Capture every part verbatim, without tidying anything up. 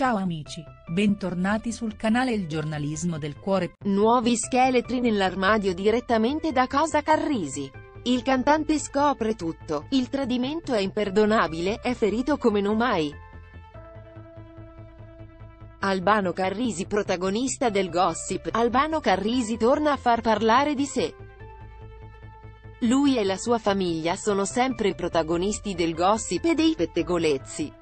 Ciao amici, bentornati sul canale Il Giornalismo del Cuore. Nuovi scheletri nell'armadio direttamente da casa Carrisi. Il cantante scopre tutto, il tradimento è imperdonabile, è ferito come non mai. Albano Carrisi protagonista del gossip, Albano Carrisi torna a far parlare di sé. Lui e la sua famiglia sono sempre protagonisti del gossip e dei pettegolezzi.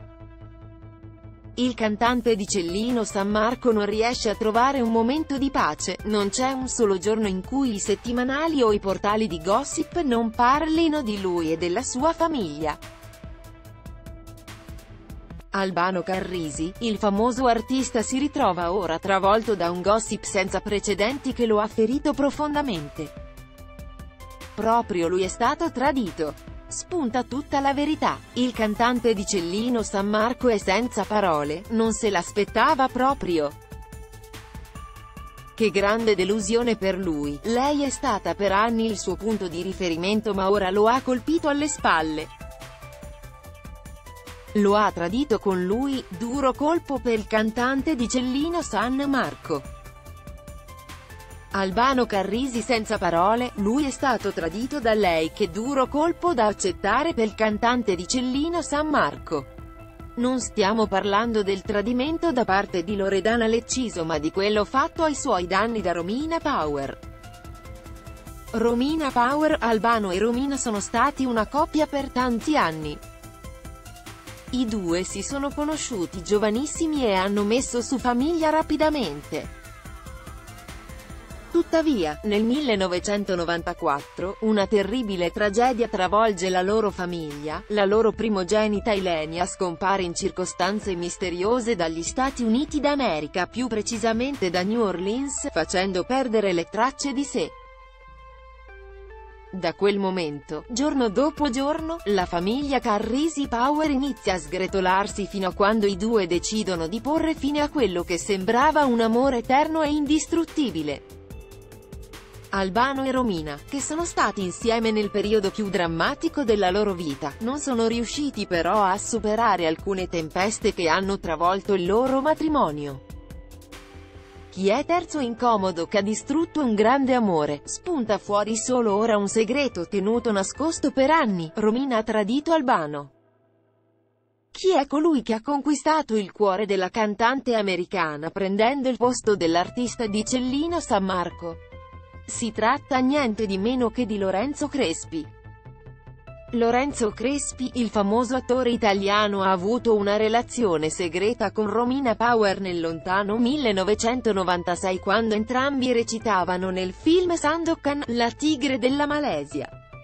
Il cantante di Cellino San Marco non riesce a trovare un momento di pace, non c'è un solo giorno in cui i settimanali o i portali di gossip non parlino di lui e della sua famiglia. Albano Carrisi, il famoso artista si ritrova ora travolto da un gossip senza precedenti che lo ha ferito profondamente. Proprio lui è stato tradito. Spunta tutta la verità. Il cantante di Cellino San Marco è senza parole, non se l'aspettava proprio. Che grande delusione per lui, lei è stata per anni il suo punto di riferimento ma ora lo ha colpito alle spalle. Lo ha tradito con lui, duro colpo per il cantante di Cellino San Marco. Albano Carrisi senza parole, lui è stato tradito da lei, che duro colpo da accettare per il cantante di Cellino San Marco. Non stiamo parlando del tradimento da parte di Loredana Lecciso ma di quello fatto ai suoi danni da Romina Power. Romina Power, Albano e Romina sono stati una coppia per tanti anni. I due si sono conosciuti giovanissimi e hanno messo su famiglia rapidamente. Tuttavia, nel millenovecentonovantaquattro, una terribile tragedia travolge la loro famiglia, la loro primogenita Ilenia scompare in circostanze misteriose dagli Stati Uniti d'America, più precisamente da New Orleans, facendo perdere le tracce di sé. Da quel momento, giorno dopo giorno, la famiglia Carrisi Power inizia a sgretolarsi fino a quando i due decidono di porre fine a quello che sembrava un amore eterno e indistruttibile. Albano e Romina, che sono stati insieme nel periodo più drammatico della loro vita, non sono riusciti però a superare alcune tempeste che hanno travolto il loro matrimonio. Chi è terzo incomodo che ha distrutto un grande amore? Spunta fuori solo ora un segreto tenuto nascosto per anni: Romina ha tradito Albano. Chi è colui che ha conquistato il cuore della cantante americana prendendo il posto dell'artista di Cellino San Marco? Si tratta niente di meno che di Lorenzo Crespi. Lorenzo Crespi, il famoso attore italiano, ha avuto una relazione segreta con Romina Power nel lontano millenovecentonovantasei quando entrambi recitavano nel film Sandokan, la tigre della Malesia.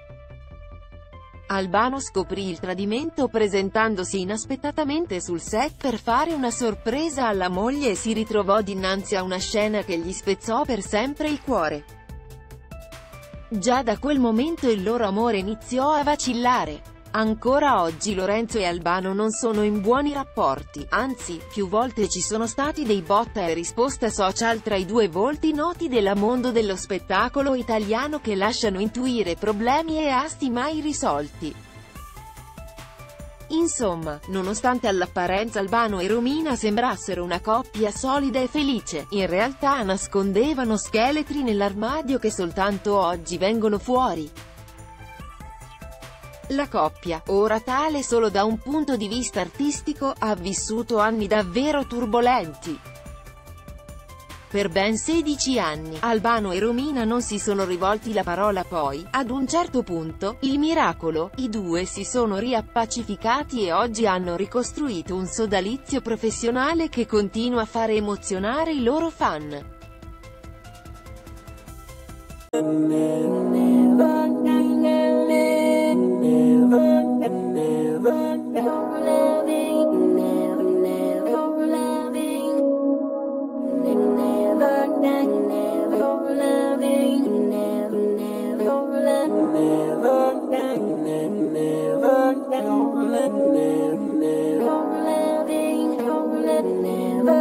Albano scoprì il tradimento presentandosi inaspettatamente sul set per fare una sorpresa alla moglie e si ritrovò dinanzi a una scena che gli spezzò per sempre il cuore. Già da quel momento il loro amore iniziò a vacillare. Ancora oggi Lorenzo e Albano non sono in buoni rapporti, anzi, più volte ci sono stati dei botta e risposta social tra i due volti noti del mondo dello spettacolo italiano che lasciano intuire problemi e asti mai risolti. Insomma, nonostante all'apparenza Albano e Romina sembrassero una coppia solida e felice, in realtà nascondevano scheletri nell'armadio che soltanto oggi vengono fuori. La coppia, ora tale solo da un punto di vista artistico, ha vissuto anni davvero turbolenti. Per ben sedici anni, Albano e Romina non si sono rivolti la parola poi, ad un certo punto, il miracolo, i due si sono riappacificati e oggi hanno ricostruito un sodalizio professionale che continua a fare emozionare i loro fan.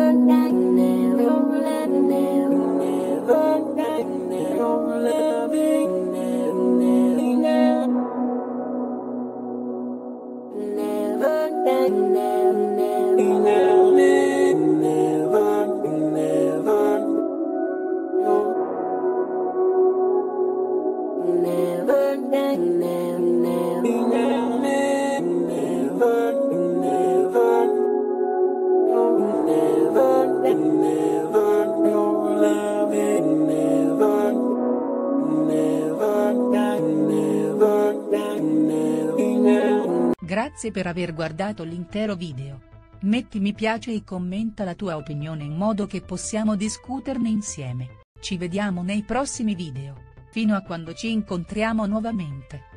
Never Grazie per aver guardato l'intero video. Metti mi piace e commenta la tua opinione in modo che possiamo discuterne insieme. Ci vediamo nei prossimi video. Fino a quando ci incontriamo nuovamente.